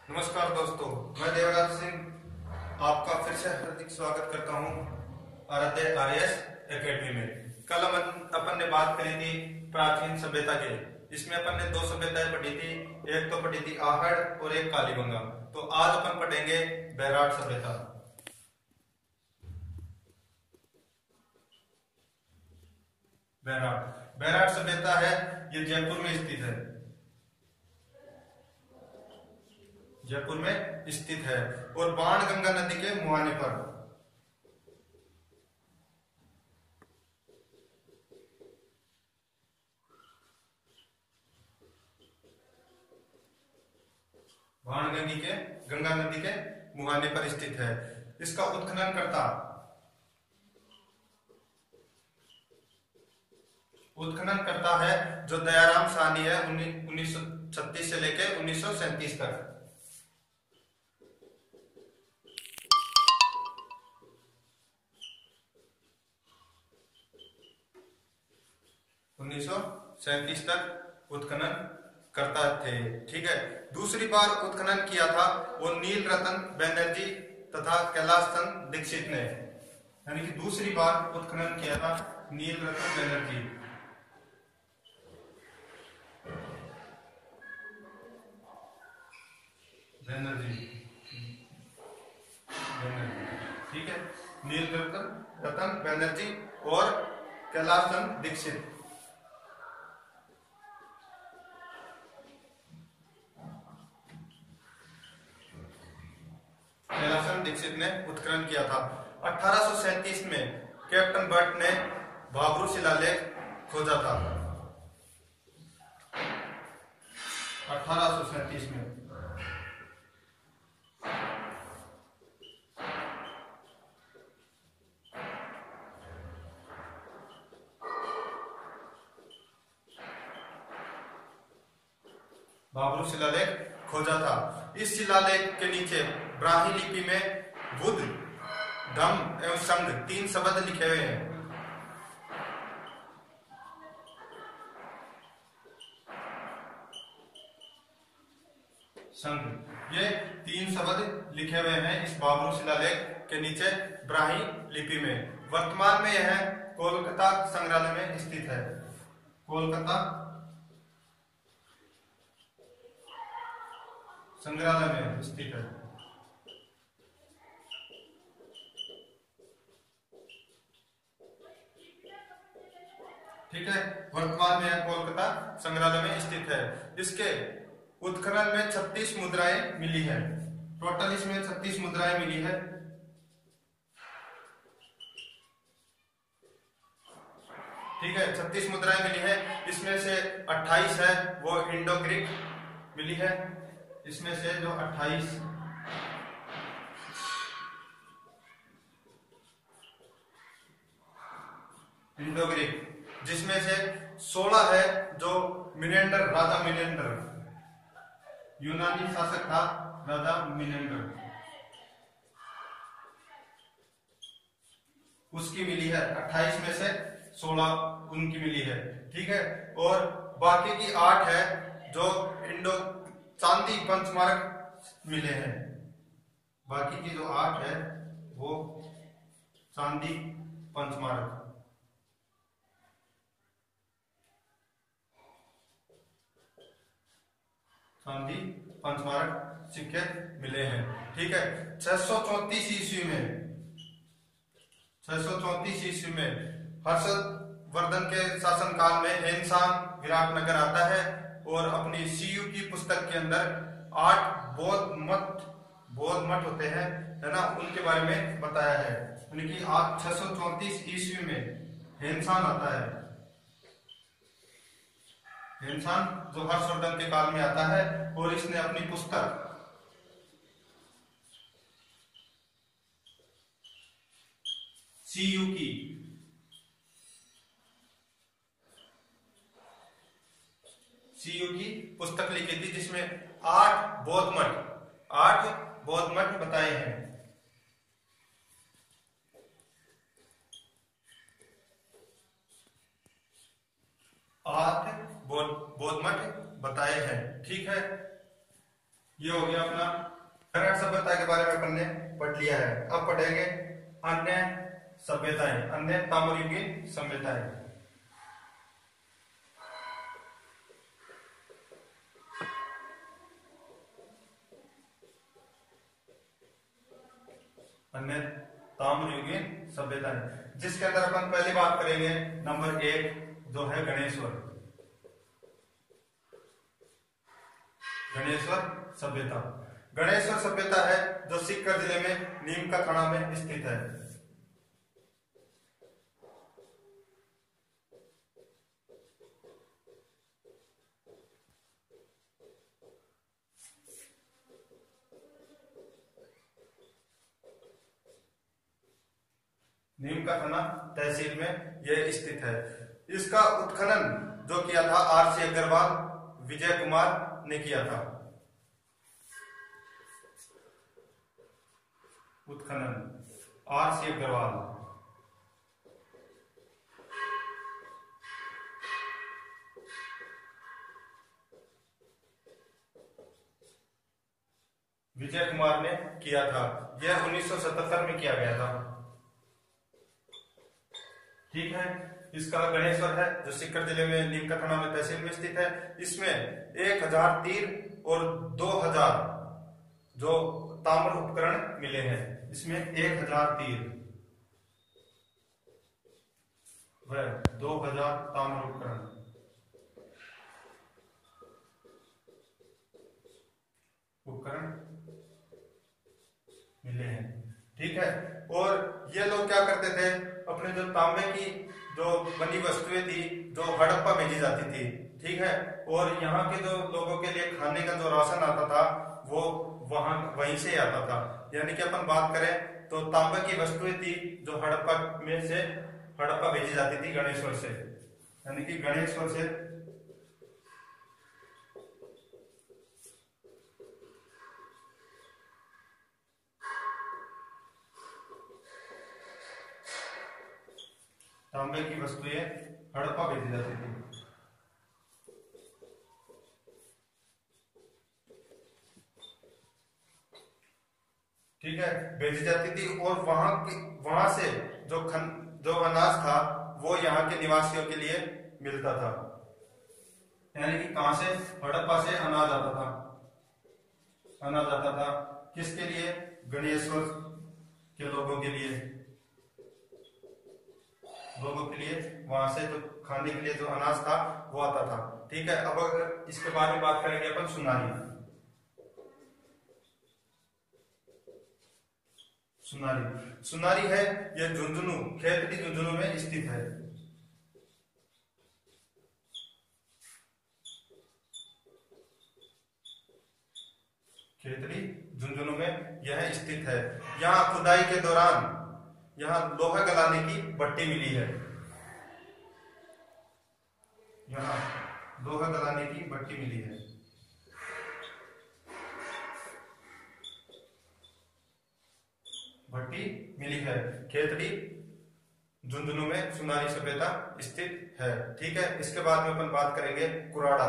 नमस्कार दोस्तों, मैं देवराज सिंह आपका फिर से हार्दिक स्वागत करता हूं आराध्य आरएस एकेडमी में। कल अपन ने बात करी थी प्राचीन सभ्यता के, जिसमें अपन ने दो सभ्यताएं पढ़ी थी। एक तो पढ़ी थी आहड़ और एक कालीबंगा। तो आज अपन पढ़ेंगे बैराट सभ्यता। बैराट सभ्यता है, ये जयपुर में स्थित है। जयपुर में स्थित है और बाणगंगा नदी के मुहाने पर। गंगा नदी के मुहाने पर स्थित है। इसका उत्खनन करता है जो दयाराम साहनी है 1936 से लेकर 1937 तक। 1937 तक उत्खनन करता थे। ठीक है। दूसरी बार उत्खनन किया था वो नील रतन बनर्जी तथा कैलाश चंद दीक्षित ने, यानी कि दूसरी बार उत्खनन किया था नील रतन बनर्जी। ठीक है, नील रतन बनर्जी और कैलाश चंद दीक्षित। दीक्षित ने उत्खनन किया था। 1837 में कैप्टन बट ने भाबरू शिलालेख खोजा था। 1837 में भाबरू शिलालेख खोजा था। इस शिलालेख के नीचे ब्राह्मी लिपि में बुद्ध, धम्म एवं संघ 3 शब्द लिखे हुए हैं। संघ, ये 3 शब्द लिखे हुए हैं इस भाबरू शिलालेख के नीचे ब्राह्मी लिपि में। वर्तमान में यह कोलकाता संग्रहालय में स्थित है। कोलकाता संग्रहालय में स्थित है। ठीक है, वर्तमान में यह कोलकाता संग्रहालय में स्थित है। इसके उत्खनन में 36 मुद्राएं मिली है। टोटल इसमें 36 मुद्राएं मिली है। ठीक है, 36 मुद्राएं मिली है। इसमें से 28 है वो इंडो ग्रीक मिली है। इसमें से जो 28 इंडो ग्रीक, जिसमें से 16 है जो मिनेंडर, राजा मिनेंडर, यूनानी शासक था राजा मिनेंडर, उसकी मिली है। 28 में से 16 उनकी मिली है। ठीक है, और बाकी की 8 है जो इंडो चांदी पंचमार्क मिले हैं। बाकी की जो 8 है वो चांदी पंचमार्क, चांदी पंचमार्क सिक्के मिले हैं। ठीक है, 634 ईस्वी में हर्षवर्धन के शासनकाल में हेनसांग विराटनगर आता है और अपनी सीयू की पुस्तक के अंदर 8 बौद्ध मठ होते हैं, है ना, उनके बारे में बताया है। यानी कि 634 ईस्वी में हेनसांग आता है। हेनसांग जो हर्षवर्धन के काल में आता है और इसने अपनी पुस्तक सीयू की पुस्तक लिखी थी, जिसमें 8 बौद्ध मठ बताए हैं। 8 बौद्ध मठ बताए हैं। ठीक है, ये हो गया अपना खरड़ सभ्यता के बारे में अपन ने पढ़ लिया है। अब पढ़ेंगे अन्य सभ्यताएं, अन्य ताम्रयुगीन सभ्यताएं। अन्य ताम्रयुगीन सभ्यताएं, जिसके अंदर अपन पहली बात करेंगे नंबर 1 जो है गणेश्वर। गणेश्वर सभ्यता। गणेश्वर सभ्यता है जो सीकर जिले में नीमका थाना में स्थित है। नीमका थाना तहसील में यह स्थित है। इसका उत्खनन जो किया था आर सी अग्रवाल, विजय कुमार ने किया था। उत्खनन आर सी अग्रवाल। विजय कुमार ने किया था। यह 1977 में किया गया था। ठीक है। इसका गणेश्वर है जो सीकर जिले में नीमका थाना में तहसील में स्थित है। इसमें 1000 तीर और 2000 जो ताम्र उपकरण मिले हैं। इसमें 1000 तीर व 2000 ताम्र उपकरण मिले हैं। ठीक है। और ये लोग क्या करते थे, अपने जो तांबे की जो बनी वस्तुएं थी जो हड़प्पा भेजी जाती थी। ठीक है। और यहाँ के जो लोगों के लिए खाने का जो राशन आता था वो वहीं से आता था। यानी कि अपन बात करें तो तांबे की वस्तुएं थी जो हड़प्पा भेजी जाती थी गणेश्वर से, यानी कि गणेश्वर से तांबे की वस्तुएं हड़प्पा भेजी जाती थी। ठीक है, भेजी जाती थी। और वहां से जो अनाज था वो यहाँ के निवासियों के लिए मिलता था। यानी कि कहां से, हड़प्पा से अनाज आता था। अनाज आता था किसके लिए, गणेश्वर के लोगों के लिए। वहां से जो खाने के लिए जो अनाज था वो आता था। ठीक है। अब अगर इसके बारे में बात करेंगे अपन सुनारी। सुनारी है यह झुंझुनू, खेतड़ी झुंझुनू में स्थित है। खेतड़ी झुंझुनू में यह स्थित है। यहाँ खुदाई के दौरान यहाँ लोहा गलाने की भट्टी मिली है। यहाँ लोहा गलाने की भट्टी मिली है। खेतड़ी झुंझुनू में सुनारी सभ्यता स्थित है। ठीक है। इसके बाद में अपन बात करेंगे कुराड़ा।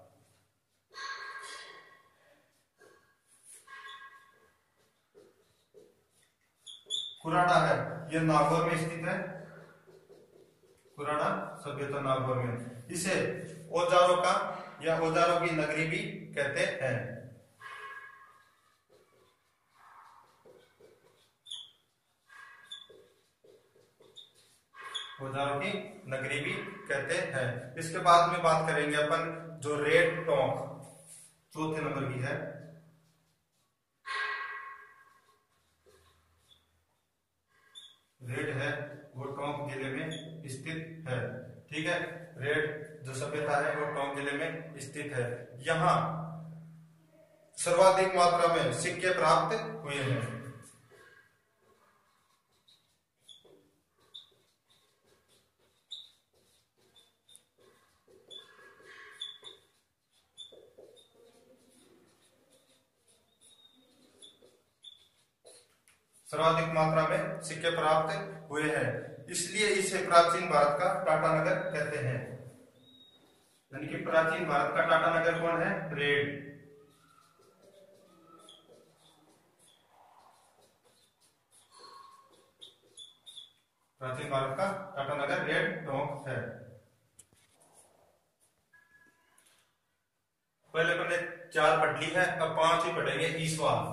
कुराड़ा है यह नागौर में स्थित है। कुराड़ा सभ्यता नागौर में। इसे औजारों का या औजारों की नगरी भी कहते हैं। औजारों की नगरी भी कहते हैं। इसके बाद में बात करेंगे अपन जो रेड टोंक चौथे नंबर की है। रेड है वो टोंक जिले में स्थित है। ठीक है। रेड जो सभ्यता है वो टोंक जिले में स्थित है। यहाँ सर्वाधिक मात्रा में सिक्के प्राप्त हुए हैं। सर्वाधिक मात्रा में सिक्के प्राप्त हुए हैं, इसलिए इसे प्राचीन भारत का टाटा नगर कहते हैं। यानी कि प्राचीन भारत का टाटा नगर कौन है, रेड। प्राचीन भारत का टाटानगर रेड टोंक है। पहले अपन ने 4 पढ़ ली है, अब 5 ही पढ़ेंगे। ईसवाल।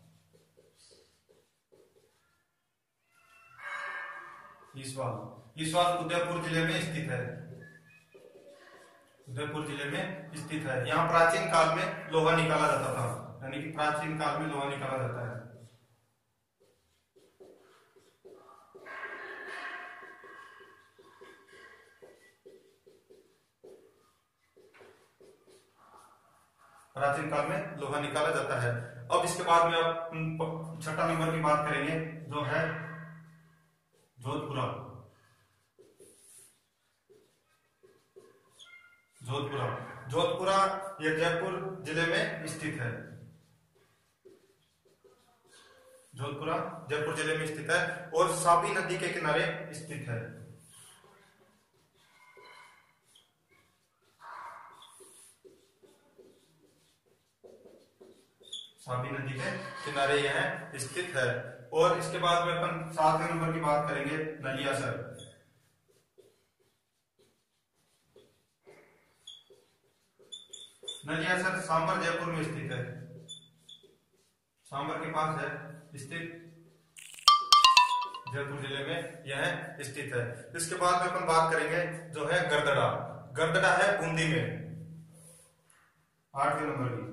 ईसवाल उदयपुर जिले में स्थित है। उदयपुर जिले में स्थित है। यहाँ प्राचीन काल में लोहा निकाला जाता था, यानी कि प्राचीन काल में लोहा निकाला जाता है। प्राचीन काल में लोहा निकाला जाता है। अब इसके बाद में अब 6 नंबर की बात करेंगे, जो है जोधपुरा। जोधपुरा ये जयपुर जिले में स्थित है। जोधपुरा जयपुर जिले में स्थित है और साबी नदी के किनारे स्थित है। साबी नदी के किनारे यह स्थित है। और इसके बाद में अपन 7वें नंबर की बात करेंगे, नलियासर। नलियासर सांबर जयपुर में स्थित है। सांबर के पास है स्थित, जयपुर जिले में यह स्थित है। इसके बाद में अपन बात करेंगे जो है गरदड़ा। गरदड़ा है बूंदी में। 8वें नंबर की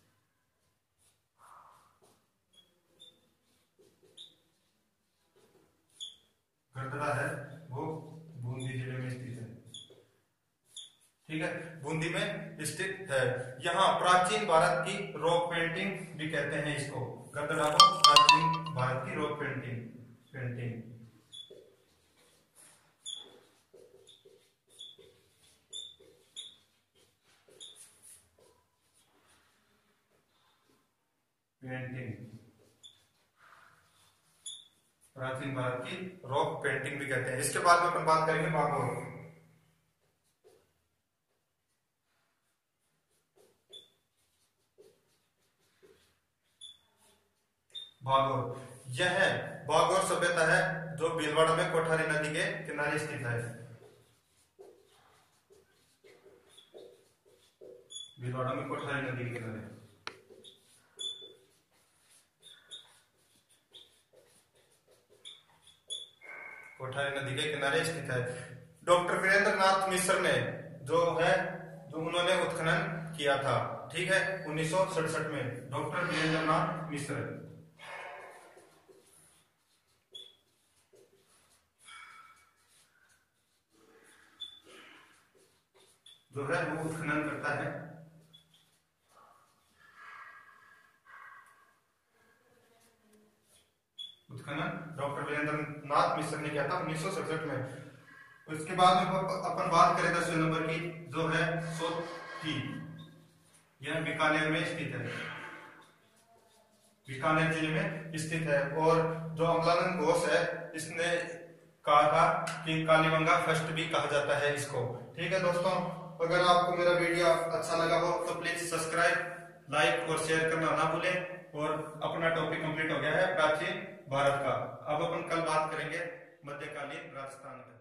गरदड़ा है, वो बूंदी जिले में स्थित है। ठीक है, बूंदी में स्थित है। यहाँ प्राचीन भारत की रॉक पेंटिंग भी कहते हैं इसको। गरदड़ा को प्राचीन भारत की रॉक पेंटिंग पेंटिंग प्राचीन भारत की रॉक पेंटिंग भी कहते हैं। इसके बाद में अपन बात करेंगे बागौर। यह बागौर सभ्यता है जो भीलवाड़ा में कोठारी नदी के किनारे स्थित है। भीलवाड़ा में कोठारी नदी के किनारे कोठारी नदी के किनारे स्थित है। डॉक्टर वीरेंद्र नाथ मिश्र ने जो उन्होंने उत्खनन किया था, ठीक है, 1967 में। डॉक्टर वीरेंद्र नाथ मिश्र जो है वो उत्खनन करता है। उत्खनन डॉक्टर वीरेंद्र नाथ मिश्र ने किया था 1967 में। उसके बाद में अपन बात करें 10वें नंबर की, जो है सोती। यह बीकानेर में स्थित है। बीकानेर जिले में स्थित है। और जो अमलानंद घोष है, इसने कहा था कि कालीबंगा फर्स्ट भी कहा जाता है इसको। ठीक है दोस्तों, अगर आपको मेरा वीडियो अच्छा लगा हो तो प्लीज सब्सक्राइब, लाइक और शेयर करना ना भूलें। और अपना टॉपिक कंप्लीट हो गया है प्राचीन भारत का। अब अपन कल बात करेंगे मध्यकालीन राजस्थान का।